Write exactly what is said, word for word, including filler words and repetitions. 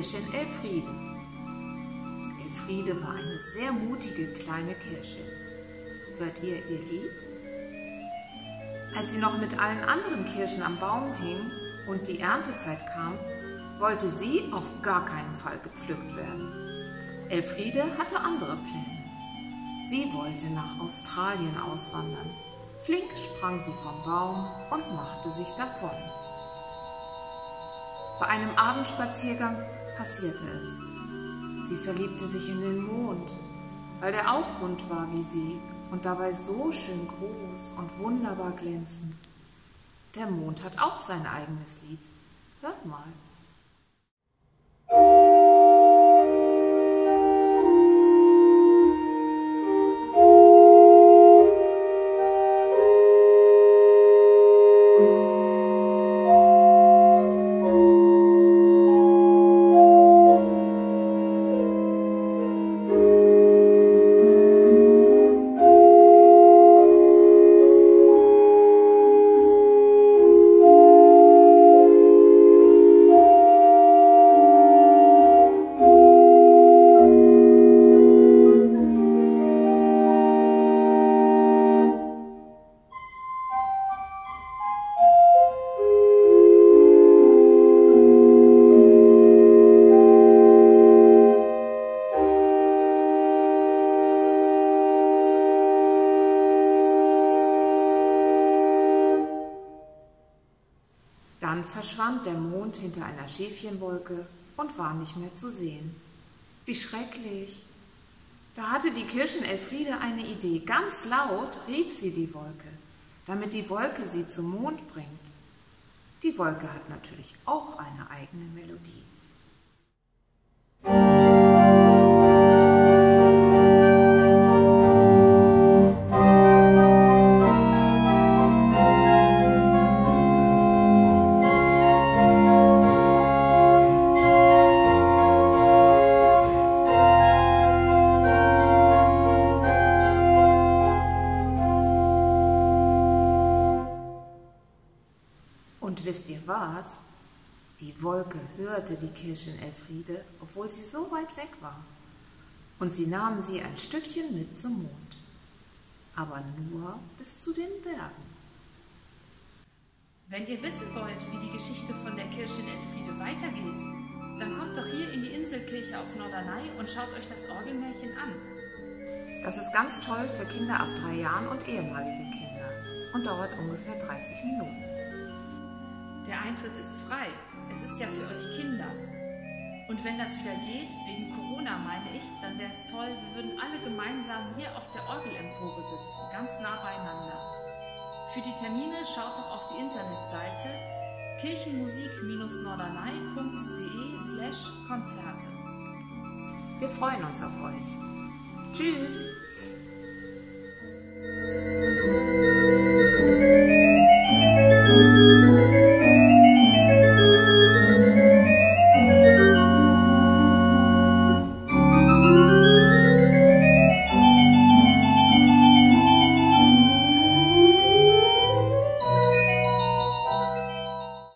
Kirschin Elfriede. Elfriede war eine sehr mutige kleine Kirschin. Hört ihr ihr Lied? Als sie noch mit allen anderen Kirschen am Baum hing und die Erntezeit kam, wollte sie auf gar keinen Fall gepflückt werden. Elfriede hatte andere Pläne. Sie wollte nach Australien auswandern. Flink sprang sie vom Baum und machte sich davon. Bei einem Abendspaziergang passierte es. Sie verliebte sich in den Mond, weil der auch rund war wie sie und dabei so schön groß und wunderbar glänzend. Der Mond hat auch sein eigenes Lied. Hört mal. Dann verschwand der Mond hinter einer Schäfchenwolke und war nicht mehr zu sehen. Wie schrecklich! Da hatte die Kirschin Elfriede eine Idee. Ganz laut rief sie die Wolke, damit die Wolke sie zum Mond bringt. Die Wolke hat natürlich auch eine eigene Melodie. Und wisst ihr was? Die Wolke hörte die Kirschin Elfriede, obwohl sie so weit weg war. Und sie nahm sie ein Stückchen mit zum Mond. Aber nur bis zu den Bergen. Wenn ihr wissen wollt, wie die Geschichte von der Kirschin Elfriede weitergeht, dann kommt doch hier in die Inselkirche auf Norderney und schaut euch das Orgelmärchen an. Das ist ganz toll für Kinder ab drei Jahren und ehemalige Kinder und dauert ungefähr dreißig Minuten. Der Eintritt ist frei. Es ist ja für euch Kinder. Und wenn das wieder geht, wegen Corona meine ich, dann wäre es toll, wir würden alle gemeinsam hier auf der Orgelempore sitzen, ganz nah beieinander. Für die Termine schaut doch auf die Internetseite kirchenmusik norderney punkt de slash Konzerte. Wir freuen uns auf euch. Tschüss!